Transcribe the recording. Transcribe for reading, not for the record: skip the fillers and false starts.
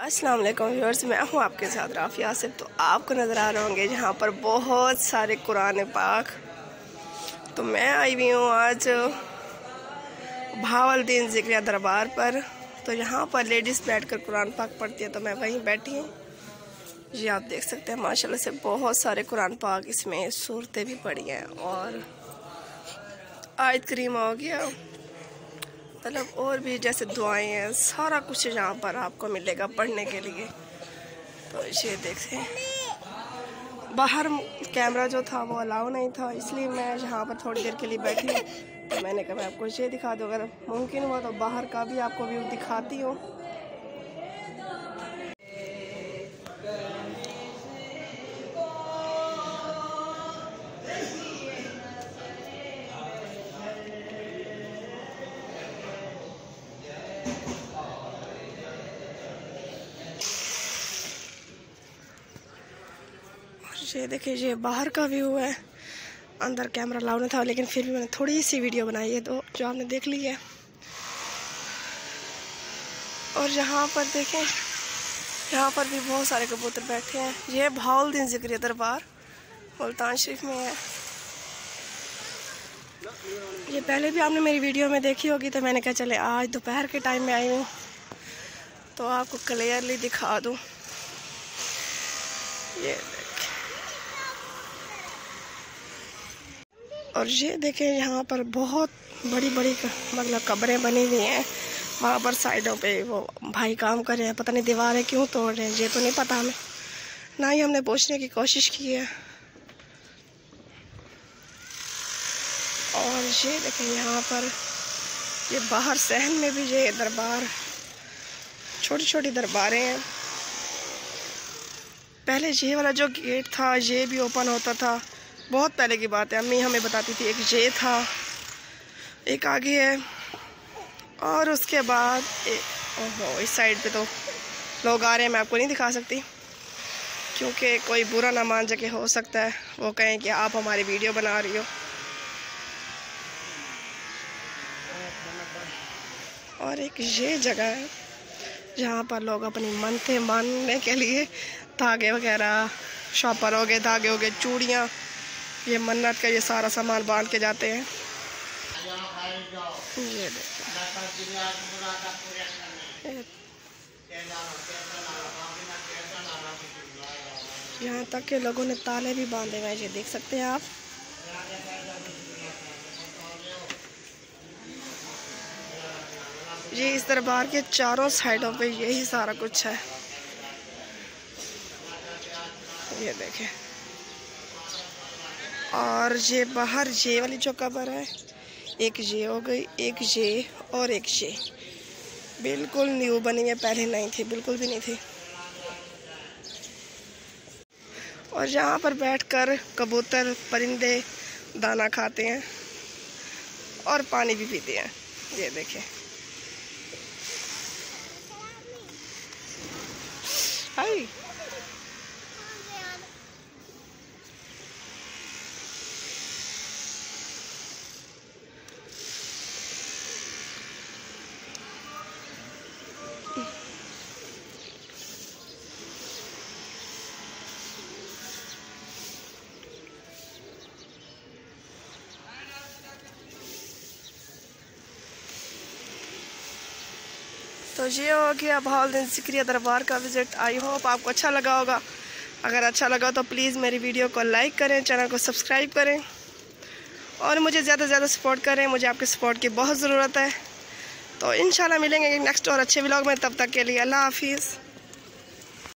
अस्सलाम वालेकुम व्यूअर्स, मैं हूँ आपके साथ राफ़ी आसिफ। तो आपको नज़र आ रहे होंगे जहाँ पर बहुत सारे कुरान पाक। तो मैं आई हुई हूँ आज बहावलदीन ज़िक्रिया दरबार पर। तो यहाँ पर लेडीज़ बैठकर कुरान पाक पढ़ती है, तो मैं वहीं बैठी हूँ। जी आप देख सकते हैं माशाल्लाह से बहुत सारे कुरान पाक, इसमें सूरतें भी पढ़ी हैं और आयत करीमा हो गया, मतलब और भी जैसे दुआएं हैं, सारा कुछ यहाँ पर आपको मिलेगा पढ़ने के लिए। तो ये देखते बाहर कैमरा जो था वो अलाउ नहीं था, इसलिए मैं यहाँ पर थोड़ी देर के लिए बैठी हूँ। तो मैंने कहा मैं आपको ये दिखा दूँ, अगर मुमकिन हुआ तो बाहर का भी आपको व्यू दिखाती हूँ। ये देखिए, ये बाहर का व्यू है। अंदर कैमरा अलाउ नहीं था, लेकिन फिर भी मैंने थोड़ी सी वीडियो बनाई है, तो जो आपने देख ली है। और यहाँ पर देखें, यहाँ पर भी बहुत सारे कबूतर बैठे हैं। ये बहावलदीन ज़िक्रिया दरबार मुल्तान शरीफ में है। ये पहले भी आपने मेरी वीडियो में देखी होगी, तो मैंने कहा चले आज दोपहर के टाइम में आई हूँ तो आपको क्लियरली दिखा दूँ। ये और ये देखें, यहाँ पर बहुत बड़ी बड़ी मतलब कब्रें बनी हुई हैं। वहाँ पर साइडों पे वो भाई काम कर रहे हैं, पता नहीं दीवारें क्यों तोड़ रहे हैं, ये तो नहीं पता हमें, ना ही हमने पूछने की कोशिश की है। और ये देखें, यहाँ पर ये बाहर सहन में भी ये दरबार, छोटी छोटी दरबारें हैं। पहले ये वाला जो गेट था ये भी ओपन होता था, बहुत पहले की बात है, अम्मी हमें बताती थी। एक ये था, एक आगे है, और उसके बाद ओहो इस साइड पे तो लोग आ रहे हैं। मैं आपको नहीं दिखा सकती क्योंकि कोई बुरा ना मान सके, हो सकता है वो कहें कि आप हमारी वीडियो बना रही हो। और एक ये जगह है जहाँ पर लोग अपनी मन्नतें मानने के लिए धागे वगैरह, शॉपर हो गए, धागे हो गए, चूड़ियाँ, ये मन्नत का ये सारा सामान बांध के जाते हैं। ये यहाँ तक के लोगों ने ताले भी बांधे हुए हैं, ये देख सकते हैं आप। ये इस दरबार के चारों साइडों पे यही सारा कुछ है। ये देखें, और ये बाहर ये वाली जो कब्र है, एक ये हो गई, एक ये और एक ये, बिल्कुल न्यू बनी है, पहले नहीं थी, बिल्कुल भी नहीं थी। और यहाँ पर बैठकर कबूतर परिंदे दाना खाते हैं और पानी भी पीते हैं। ये देखें, हाय तो ये हो गया बहावलदीन ज़िक्रिया दरबार का विज़िट। आई होप आपको अच्छा लगा होगा। अगर अच्छा लगा तो प्लीज़ मेरी वीडियो को लाइक करें, चैनल को सब्सक्राइब करें और मुझे ज़्यादा से ज़्यादा सपोर्ट करें। मुझे आपके सपोर्ट की बहुत ज़रूरत है। तो इंशाल्लाह मिलेंगे नेक्स्ट और अच्छे व्लॉग में, तब तक के लिए अल्लाह हाफिज़।